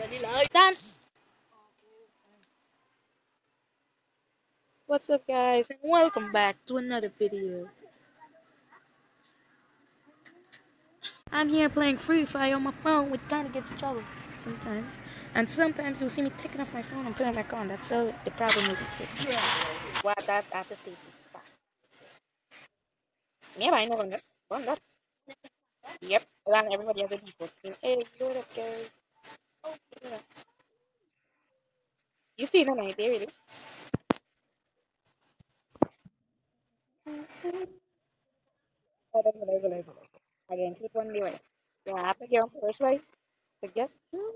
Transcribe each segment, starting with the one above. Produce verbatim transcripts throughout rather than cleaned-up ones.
Done. What's up, guys, and welcome back to another video. I'm here playing Free Fire on my phone, which kind of gives trouble sometimes. And sometimes you'll see me taking off my phone and putting it back on. That's so the problem will be fixed. Yeah. What that at the state. Yeah, I know that. One that. Yep. And everybody has a default skin. Hey, what up, guys? Yeah. You see no night there, really? I don't know, I don't know. Again, click one way. Yeah, I have to get on first, right? To get.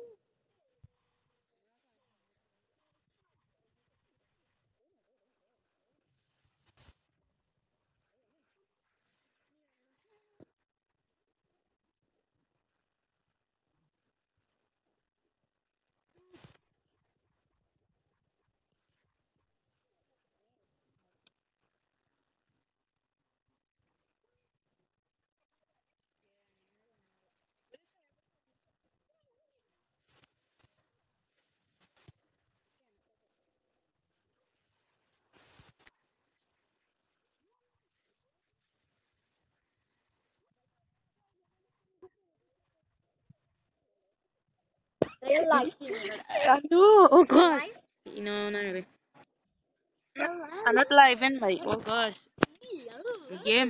I know. Oh gosh. No, not really. I'm not live in like. Oh gosh. Game.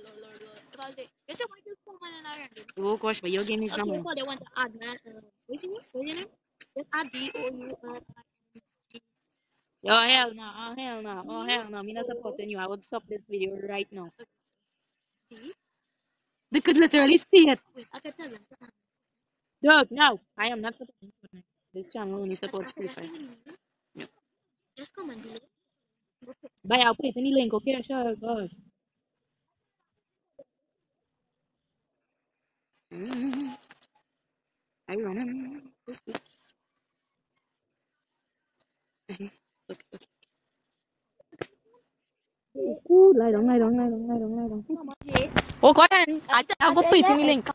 Oh gosh, but your game is not mine. Oh hell no. Oh hell no. Oh hell no. Me not supporting you. I would stop this video right now. They could literally see it. Dog, no. I am not supporting Fortnite. This channel only supports Free Fire. Yep. But I'll put it in the link, okay? Sure, gosh. Mm, I run. Okay, okay. Ooh, lie down, lie down, lie down, lie down, lie down. Oh, go ahead. I, I'll go put it in the link.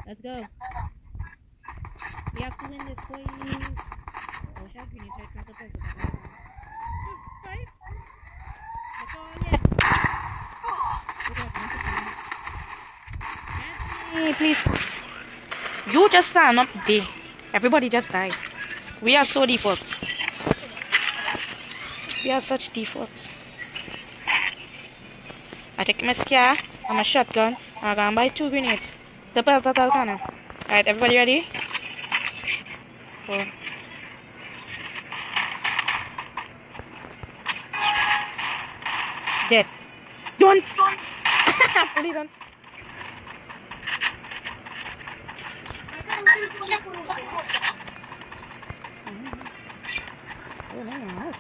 Let's go. We have to win this, boys. I wish I had green check from the first. Just fight. That's all, yeah. Hey, please. You just stand up there. Everybody just died. We are so default. We are such defaults. I take my scare and my shotgun. I'm gonna buy two grenades. The belt that I'll cannon. Alright, everybody ready? Go. Dead. Don't! Fully don't. Oh, nice.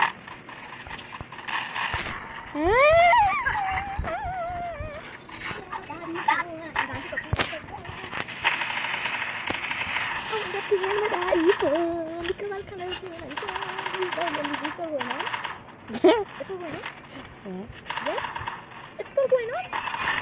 It's still going on.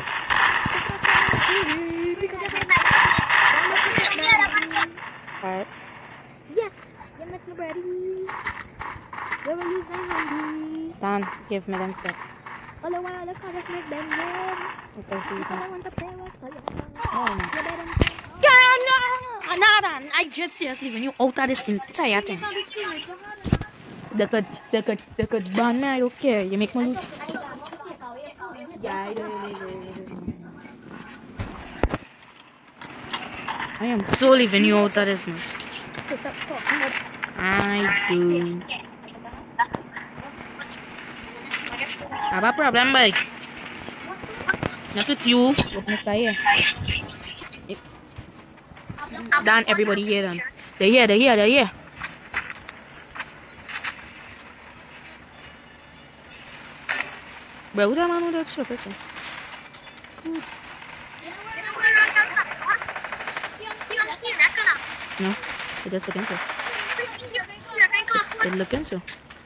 Alright. Yes, you're making ready. Where will you send? Dan, give me them stuff. All the while, look how this make them mad. Okay, so you can. I want to play with you. Oh, no. No, no, I just seriously when you out of this entire thing. They could, they could, they could ban me. I don't care. You make me lose. Yeah, I do. I am so leaving you out of this, man. I do. I have a problem, boy. Not with you, with Mister Here. Dan, everybody here, Dan. They're here, they're here, they're here. Bro, who that man with that shit? No, it just looking so. It looking so.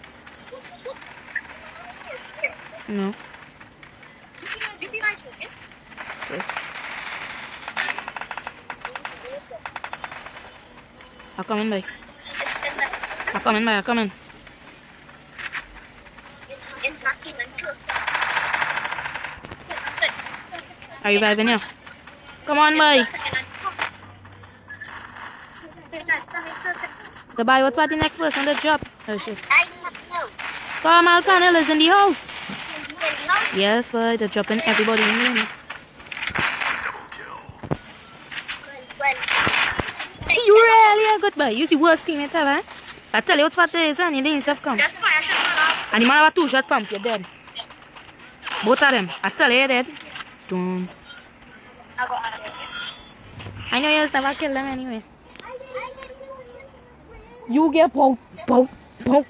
No. Yes. I'll come in, boy. I'll come in, boy. I'll come in. Are you vibing here? Come on, boy. Goodbye. What's about the next person to drop? Oh shit. Come, Alcanel is in the house. Yes, boy. They're dropping everybody in here. See, you really a good boy. You see worst teammate ever. I tell you what spot there is, and you didn't have come. And the man have a two shot pump. You're dead. Both of them. I tell you, you're dead. Don't. I know you'll never kill them anyway. You get poke, poke, poke.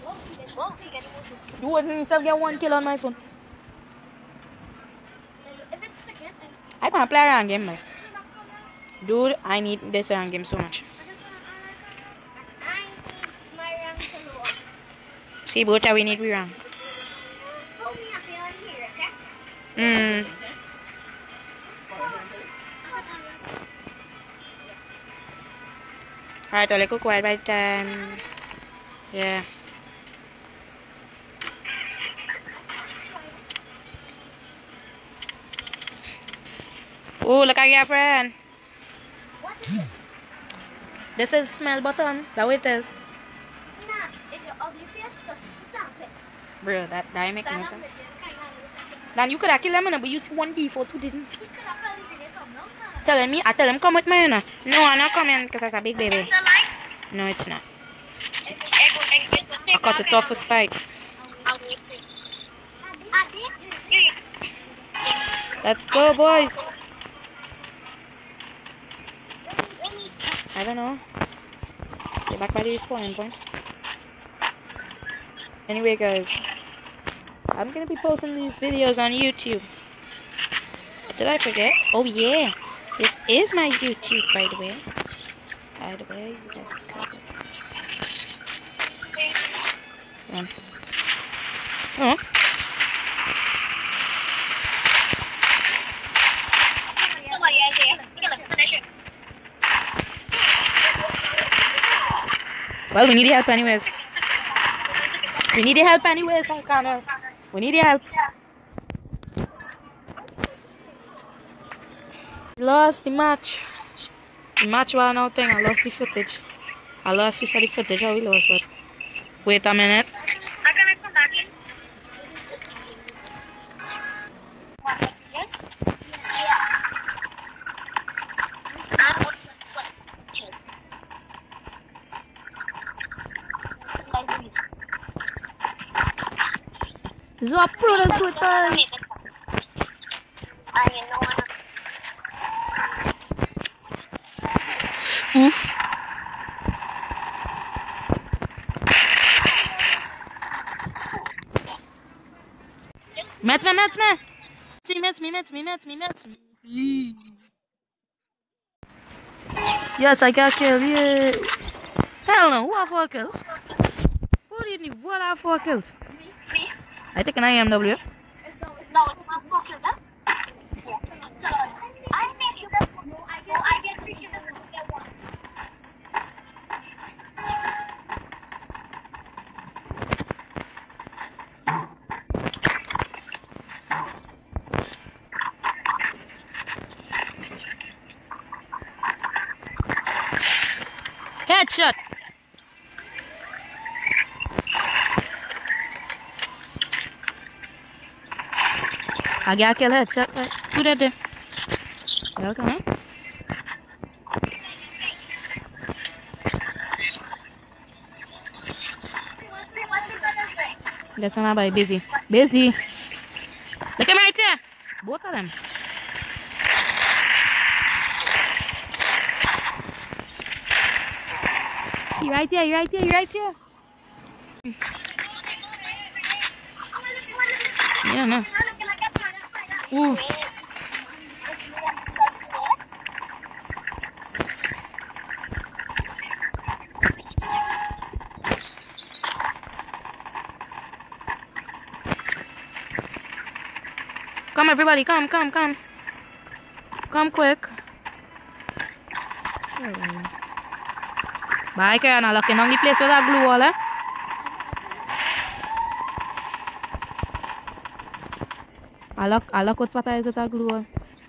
You wouldn't yourself get one kill on my phone. I can't play around game, man. Dude, I need this around game so much. See, both we need we rank. Hmm. Alright, I'll go quiet by time. Yeah. Oh, look at your friend. What is it? This is smell button. That's what it is. Nah, it's your ugly face. Just stop it. Bro, that, that make no sense. Then you could have killed him, but you see one before two didn't. Telling me, I tell him come with me. No, I'm not coming because it's a big baby. No, it's not. I cut it off for spite. Let's go, boys. I don't know. Get back by the respawning point. Anyway, guys, I'm gonna be posting these videos on YouTube. Did I forget? Oh yeah, this is my YouTube, by the way. By the way, you guys can see it. Oh. Well, we need the help anyways. We need the help anyways, Alcana. We need the help. Lost the match. The match was now thing. I lost the footage. I lost piece of the footage how we lost, but wait a minute. Yes. Zo product good time. Oof. Met me, met me. Met me, met me, met me, met me. Yes, I got killed. Yeah. Hell no, who have four kills? Who did you? What have four kills? Me? I take an I M W. No, it's not four kills, huh? Yeah. So, I make you that one. No, I get, I get three kills and you get one. Headshot. I got kill headshot. Right? Who that there? Okay, man. That's not by busy. Busy. Look at me right there. Both of them. You right there, you right there, you right there. I don't know. Ooh. Come everybody, come, come, come. Come quick. Bye, Karen. I'm looking on the place with that glue wall, eh? I look, I look what's what I is with that glue wall.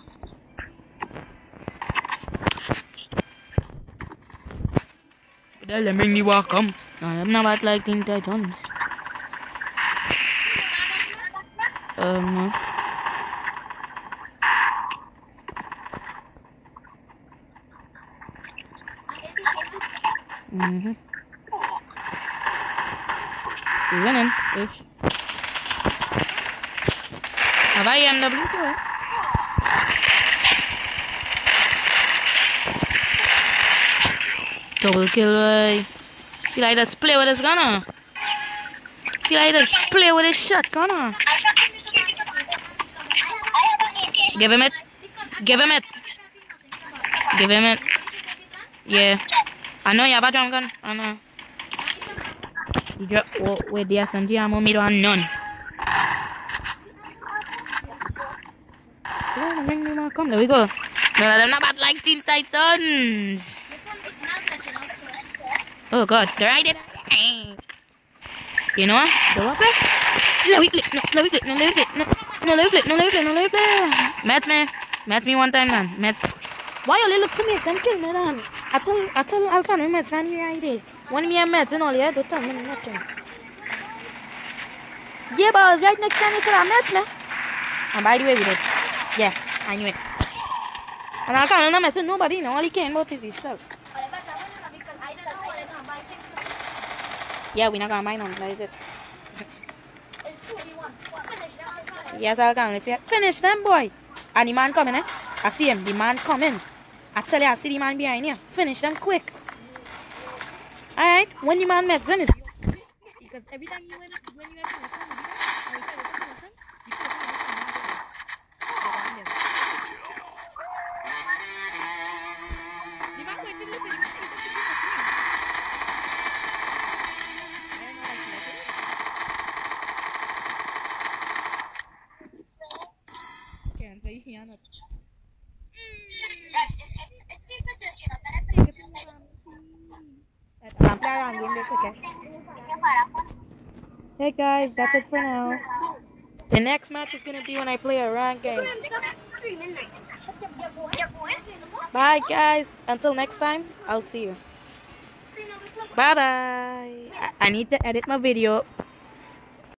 Let them bring the walk come. I'm not about like Teen Titans. Um, no. Mm-hmm. We're winning, ish. Have I M W too, eh? Double kill, boy. He like to play with his gunner. He like to play with his shotgun, huh? Give him it. Give him it. Give him it. Yeah. I know you have a drum gun. I know. You drop oh, with the S M G ammo, me don't none. Oh, ring me more. Come, there we go. No, they're not bad like Teen Titans. Oh God, they're right there. You know what? The what play? Let me play. No, let me play. No, let me play. No, no, let me play. No, let me play. No, let me play. Match me. Match me one time, man. Match. Why you look to me? Don't kill me, man. I tell, I tell Alcana, match man, you right there. One me a match and all, yeah, don't tell me nothing. Yeah, but I was right next time you could have match me. And by the way, we did. Yeah, I knew it. And Alcana, no match nobody, no, all he can about is himself. Yeah, we're not gonna mind on that, is it? Yes, Alcana, if you finish them, boy. And the man coming, eh? I see him, the man coming. I tell you, I see the man behind you. Finish them quick. Alright, when the man met Zen is because every time you went, when you went to the phone, you tell the person, you put it the man went to look at it. Can't say here not. I'm playing around game okay. Hey guys, that's it for now. The next match is gonna be when I play a ranked game. Bye guys. Until next time, I'll see you. Bye bye. I, I need to edit my video.